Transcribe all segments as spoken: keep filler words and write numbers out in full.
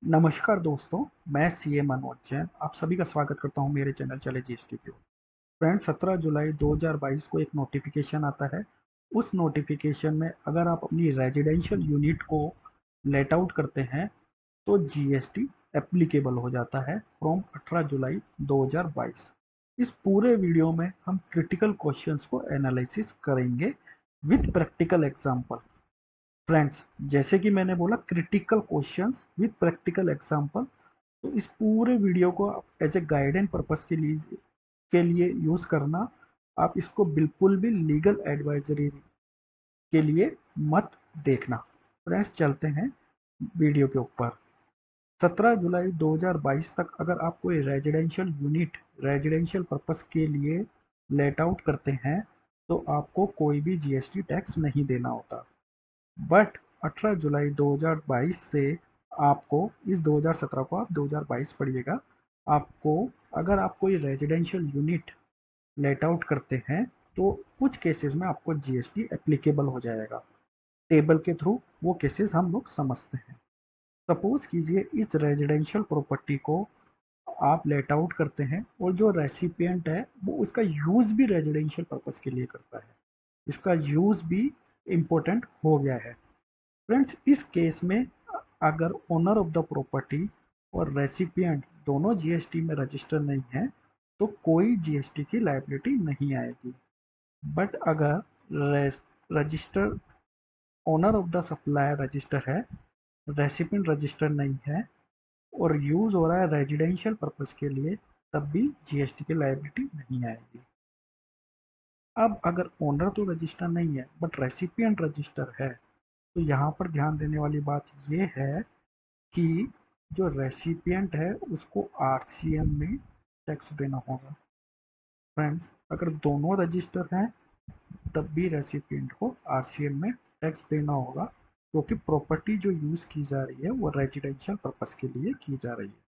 नमस्कार दोस्तों, मैं सीए मनोज जैन आप सभी का स्वागत करता हूं मेरे चैनल चले जीएसटी पे। फ्रेंड्स, सत्रह जुलाई दो हज़ार बाईस को एक नोटिफिकेशन आता है। उस नोटिफिकेशन में अगर आप अपनी रेजिडेंशियल यूनिट को लेट आउट करते हैं तो जीएसटी एप्लीकेबल हो जाता है फ्रॉम अठारह जुलाई दो हज़ार बाईस। इस पूरे वीडियो में हम क्रिटिकल क्वेश्चंस को एनालिसिस करेंगे विद प्रैक्टिकल एग्जांपल। फ्रेंड्स, जैसे कि मैंने बोला critical questions with practical example, तो इस पूरे वीडियो को आप एज ए गाइडेंस पर्पस के लिए के लिए यूज करना। आप इसको बिल्कुल भी लीगल एडवाइजरी के लिए मत देखना। फ्रेंड्स, चलते हैं वीडियो के ऊपर। सत्रह जुलाई दो हज़ार बाईस तक अगर आप कोई रेजिडेंशियल यूनिट रेजिडेंशियल पर्पस के लिए लेट आउट करते हैं तो आपको कोई भी जीएसटी टैक्स नहीं देना होता। बट अठारह जुलाई दो हज़ार बाईस से आपको इस दो हज़ार सत्रह को आप दो हज़ार बाईस पढ़िएगा। आपको अगर आप कोई रेजिडेंशियल यूनिट लेट आउट करते हैं तो कुछ केसेस में आपको जीएसटी एप्लीकेबल हो जाएगा। टेबल के थ्रू वो केसेस हम लोग समझते हैं। सपोज कीजिए इस रेजिडेंशियल प्रॉपर्टी को आप लेट आउट करते हैं और जो रेसिपिएंट है वो उसका यूज भी रेजिडेंशियल पर्पस के लिए करता है। इसका यूज भी इम्पोर्टेंट हो गया है। फ्रेंड्स, इस केस में अगर ओनर ऑफ द प्रॉपर्टी और रेसिपिएंट दोनों जीएसटी में रजिस्टर नहीं है तो कोई जीएसटी की लायबिलिटी नहीं आएगी। बट अगर register owner of the supplier register है, रेसिपिएंट रजिस्टर नहीं है और यूज हो रहा है रेजिडेंशियल पर्पस के लिए, तब भी जीएसटी की लायबिलिटी नहीं आएगी। अब अगर ओनर तो रजिस्टर नहीं है बट रेसिपिएंट रजिस्टर है तो यहाँ पर ध्यान देने वाली बात ये है कि जो रेसिपिएंट है उसको आरसीएम में टैक्स देना होगा। फ्रेंड्स, अगर दोनों रजिस्टर हैं तब भी रेसिपिएंट को आरसीएम में टैक्स देना होगा क्योंकि प्रॉपर्टी जो यूज की जा रही है वो रेजिडेंशियल पर्पस के लिए की जा रही है।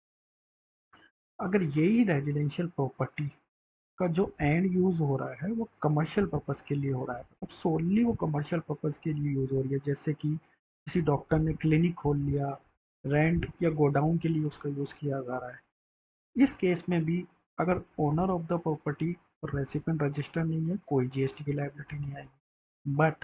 अगर यही रेजिडेंशियल प्रॉपर्टी का जो एंड यूज हो रहा है वो कमर्शियल पर्पस के लिए हो रहा है, अब सोनली वो कमर्शियल पर्पस के लिए यूज हो रही है, जैसे कि किसी डॉक्टर ने क्लिनिक खोल लिया, रेंट या गोडाउन के लिए उसका यूज किया जा रहा है। इस केस में भी अगर ओनर ऑफ द प्रॉपर्टी और रेसिपिएंट रजिस्टर नहीं है कोई जीएसटी की लायबिलिटी नहीं आएगी। But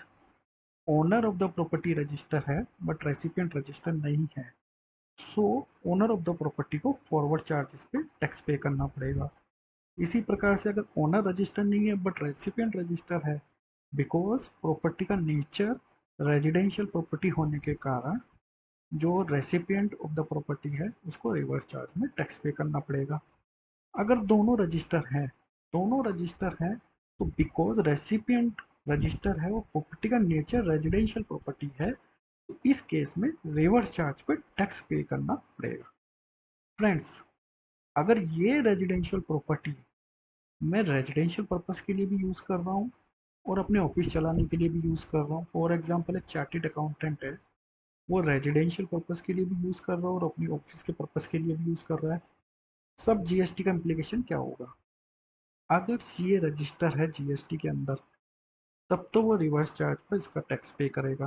owner of the property register है बट रेसिपिएंट रजिस्टर नहीं है, so owner of the property को फॉरवर्ड चार्जेस पे टैक्स पे करना पड़ेगा। इसी प्रकार से अगर ओनर रजिस्टर नहीं है बट रेसिपिएंट रजिस्टर है, बिकॉज प्रॉपर्टी का नेचर रेजिडेंशियल प्रॉपर्टी होने के कारण जो रेसिपिएंट ऑफ द प्रॉपर्टी है उसको रिवर्स चार्ज में टैक्स पे करना पड़ेगा। अगर दोनों रजिस्टर हैं दोनों रजिस्टर हैं तो बिकॉज रेसिपिएंट रजिस्टर है, वो प्रॉपर्टी का नेचर रेजिडेंशियल प्रॉपर्टी है, तो इस केस में रिवर्स चार्ज पे टैक्स पे करना पड़ेगा। फ्रेंड्स, अगर ये रेजिडेंशियल प्रॉपर्टी मैं रेजिडेंशियल पर्पस के लिए भी यूज़ कर रहा हूँ और अपने ऑफिस चलाने के लिए भी यूज़ कर रहा हूँ, फॉर एग्जांपल एक चार्टेड अकाउंटेंट है, वो रेजिडेंशियल पर्पस के लिए भी यूज़ कर रहा है और अपनी ऑफिस के पर्पस के लिए भी यूज़ कर रहा है, सब जीएसटी का इम्प्लीकेशन क्या होगा? अगर सीए रजिस्टर है जीएसटी के अंदर तब तो वो रिवर्स चार्ज पर इसका टैक्स पे करेगा।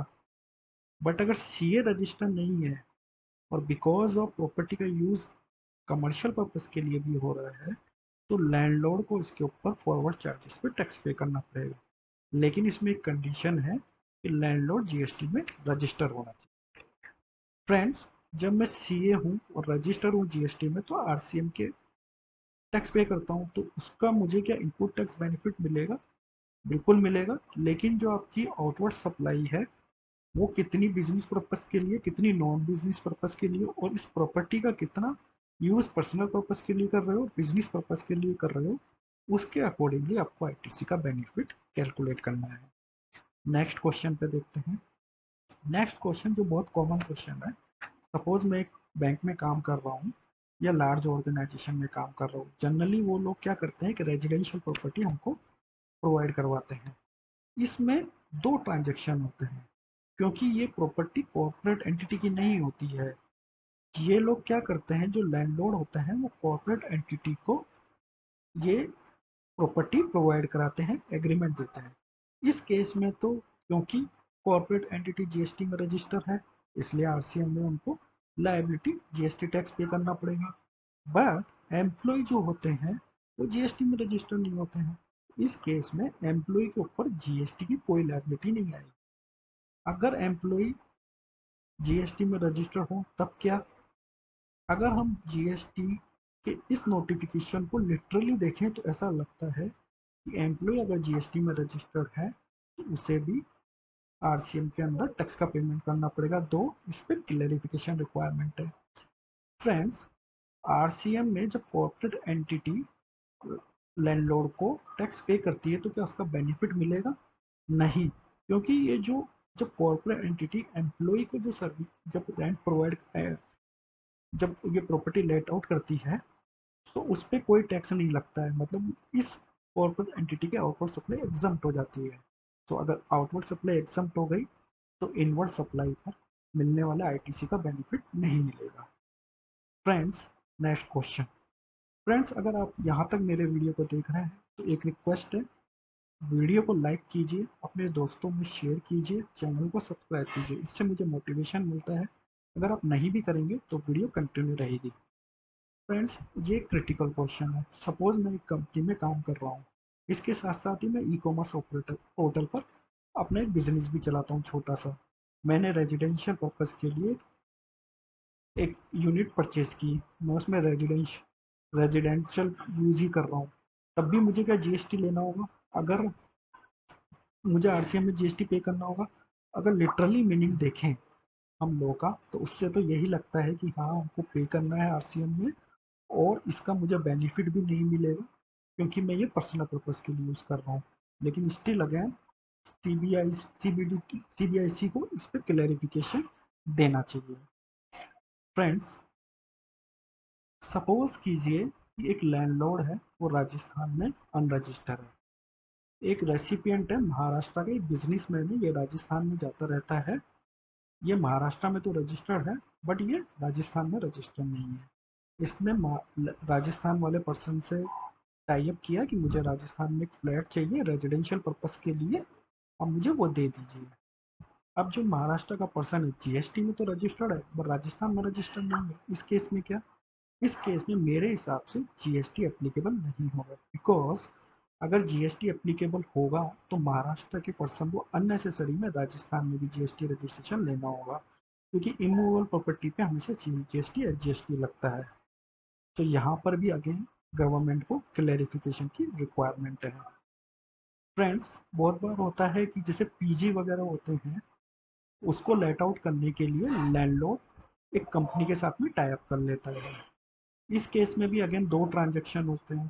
बट अगर सीए रजिस्टर नहीं है और बिकॉज ऑफ प्रॉपर्टी का यूज़ कमर्शियल पर्पस के लिए भी हो रहा है तो लैंडलॉर्ड को इसके ऊपर फॉरवर्ड चार्जेस पे टैक्स पे करना पड़ेगा। लेकिन इसमें एक कंडीशन है कि लैंडलॉर्ड जीएसटी में रजिस्टर होना चाहिए। फ्रेंड्स, जब मैं सीए हूँ और रजिस्टर हूँ जीएसटी में तो आरसीएम के टैक्स पे करता हूँ, तो उसका मुझे क्या इनपुट टैक्स बेनिफिट मिलेगा? बिल्कुल मिलेगा। लेकिन जो आपकी आउटवर्ड सप्लाई है वो कितनी बिजनेस पर्पस के लिए, कितनी नॉन बिजनेस पर्पस के लिए और इस प्रॉपर्टी का कितना यूज पर्सनल पर्पस के लिए कर रहे हो, बिजनेस पर्पस के लिए कर रहे हो, उसके अकॉर्डिंगली आपको आईटीसी का बेनिफिट कैलकुलेट करना है। नेक्स्ट क्वेश्चन पे देखते हैं। नेक्स्ट क्वेश्चन जो बहुत कॉमन क्वेश्चन है, सपोज मैं एक बैंक में काम कर रहा हूँ या लार्ज ऑर्गेनाइजेशन में काम कर रहा हूँ, जनरली वो लोग क्या करते हैं कि रेजिडेंशियल प्रॉपर्टी हमको प्रोवाइड करवाते हैं। इसमें दो ट्रांजेक्शन होते हैं क्योंकि ये प्रॉपर्टी कॉर्पोरेट एंटिटी की नहीं होती है। ये लोग क्या करते हैं, जो लैंडलॉर्ड होते हैं वो कॉर्पोरेट एंटिटी को ये प्रॉपर्टी प्रोवाइड कराते हैं, एग्रीमेंट देते हैं। इस केस में तो क्योंकि कॉर्पोरेट एंटिटी जीएसटी में रजिस्टर है इसलिए आरसीएम में उनको लायबिलिटी जीएसटी टैक्स पे करना पड़ेगा। बट एम्प्लॉय जो होते हैं वो जीएसटी में रजिस्टर नहीं होते हैं। इस केस में एम्प्लॉय के ऊपर जीएसटी की कोई लायबिलिटी नहीं आएगी। अगर एम्प्लॉय जीएसटी में रजिस्टर हो तब क्या? अगर हम जीएसटी के इस नोटिफिकेशन को लिटरली देखें तो ऐसा लगता है कि एम्प्लॉय अगर जीएसटी में रजिस्टर्ड है तो उसे भी आरसीएम के अंदर टैक्स का पेमेंट करना पड़ेगा। दो इस पर क्लैरिफिकेशन रिक्वायरमेंट है। फ्रेंड्स, आरसीएम में जब कॉर्पोरेट एंटिटी लैंडलॉर्ड को टैक्स पे करती है तो क्या उसका बेनिफिट मिलेगा? नहीं, क्योंकि ये जो जब कॉर्पोरेट एंटिटी एम्प्लॉय को जो सर्विस जब रेंट प्रोवाइड जब ये प्रॉपर्टी लेट आउट करती है तो उस पर कोई टैक्स नहीं लगता है। मतलब इस कॉर्पोरेट एंटिटी के आउटवर्ड सप्लाई एग्जम्प्ट हो जाती है। तो अगर आउटवर्ड सप्लाई एग्जम्प्ट हो गई तो इनवर्ड सप्लाई पर मिलने वाले आईटीसी का बेनिफिट नहीं मिलेगा। Friends, next question. फ्रेंड्स, अगर आप यहाँ तक मेरे वीडियो को देख रहे हैं तो एक रिक्वेस्ट है, वीडियो को लाइक कीजिए, अपने दोस्तों में शेयर कीजिए, चैनल को सब्सक्राइब कीजिए, इससे मुझे मोटिवेशन मिलता है। अगर आप नहीं भी करेंगे तो वीडियो कंटिन्यू रहेगी। फ्रेंड्स, ये क्रिटिकल क्वेश्चन है। सपोज मैं एक कंपनी में काम कर रहा हूँ, इसके साथ साथ ही मैं ई कॉमर्स ऑपरेटर पोर्टल पर अपना एक बिजनेस भी चलाता हूँ छोटा सा। मैंने रेजिडेंशियल पर्पज़ के लिए एक यूनिट परचेज की, मैं उसमें रेजिडेंशियल रेजिडेंशियल यूज ही कर रहा हूँ, तब भी मुझे क्या जीएसटी लेना होगा? अगर मुझे आरसीएम में जीएसटी पे करना होगा? अगर लिटरली मीनिंग देखें हम लोग का तो उससे तो यही लगता है कि हाँ, हमको पे करना है आरसीएम में, और इसका मुझे बेनिफिट भी नहीं मिलेगा क्योंकि मैं ये पर्सनल पर्पज़ के लिए यूज़ कर रहा हूँ। लेकिन still again CBI CBD CBIC को इस पर क्लैरिफिकेशन देना चाहिए। फ्रेंड्स, सपोज कीजिए कि एक लैंडलॉर्ड है, वो राजस्थान में अनरजिस्टर्ड है। एक रेसिपिएंट है महाराष्ट्र का, एक बिजनेसमैन है, ये राजस्थान में जाता रहता है। ये महाराष्ट्र में तो रजिस्टर्ड है बट ये राजस्थान में रजिस्टर्ड नहीं है। इसने राजस्थान वाले पर्सन से टाई अप किया कि मुझे राजस्थान में एक फ्लैट चाहिए रेजिडेंशियल पर्पस के लिए, अब मुझे वो दे दीजिए। अब जो महाराष्ट्र का पर्सन है जीएसटी में तो रजिस्टर्ड है बट राजस्थान में रजिस्टर्ड नहीं है। इस केस में क्या? इस केस में मेरे हिसाब से जीएसटी एप्लीकेबल नहीं होगा, बिकॉज अगर जीएसटी एप्लीकेबल होगा तो महाराष्ट्र के पर्सन को अननेसेसरी में राजस्थान में भी जीएसटी रजिस्ट्रेशन लेना होगा, क्योंकि इमूवेबल प्रॉपर्टी पे हमेशा जीएसटी एच जीएसटी लगता है। तो यहाँ पर भी अगेन गवर्नमेंट को क्लैरिफिकेशन की रिक्वायरमेंट है। फ्रेंड्स, बहुत बार होता है कि जैसे पीजी वगैरह होते हैं, उसको लेट आउट करने के लिए लैंडलॉर्ड एक कंपनी के साथ में टाई अप कर लेता है। इस केस में भी अगेन दो ट्रांजैक्शन होते हैं।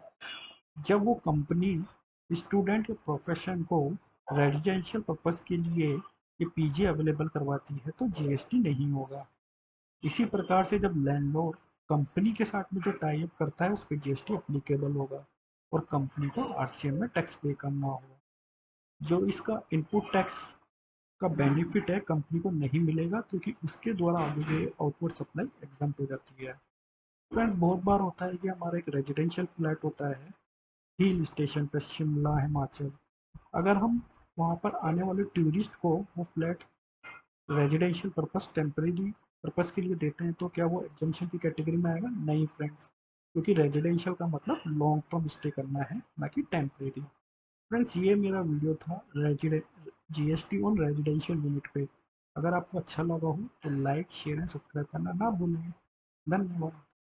जब वो कंपनी स्टूडेंट या प्रोफेशन को रेजिडेंशियल पर्पस के लिए ये पीजी अवेलेबल करवाती है तो जीएसटी नहीं होगा। इसी प्रकार से जब लैंडलॉर्ड कंपनी के साथ में जो टाई अप करता है उस पर जीएसटी एप्लीकेबल होगा और कंपनी को आरसीएम में टैक्स पे करना होगा। जो इसका इनपुट टैक्स का बेनिफिट है कंपनी को नहीं मिलेगा क्योंकि उसके द्वारा आगे आउटवर्ड सप्लाई एग्जाम्प्ट हो जाती है। फ्रेंड्स, बहुत बार होता है कि हमारा एक रेजिडेंशियल फ्लैट होता है हिल स्टेशन पे शिमला हिमाचल। अगर हम वहाँ पर आने वाले टूरिस्ट को वो flat residential purpose temporary purpose के लिए देते हैं तो क्या वो एग्जम्पशन की कैटेगरी में आएगा? नहीं फ्रेंड्स, क्योंकि रेजिडेंशियल का मतलब लॉन्ग टर्म स्टे करना है, ना कि टेम्परेरी। फ्रेंड्स, ये मेरा वीडियो था रेजिडे जीएसटी ऑन रेजिडेंशियल यूनिट पे। अगर आपको अच्छा लगा हो तो लाइक शेयर एंड सब्सक्राइब करना ना भूलें। धन्यवाद।